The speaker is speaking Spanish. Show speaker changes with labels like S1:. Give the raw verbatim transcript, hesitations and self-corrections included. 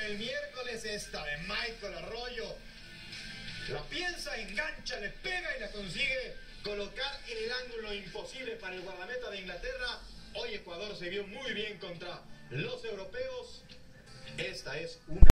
S1: el miércoles, esta de Michael Arroyo. La piensa, engancha, le pega y la consigue colocar en el ángulo imposible para el guardameta de Inglaterra. Hoy Ecuador se vio muy bien contra los europeos. Esta es una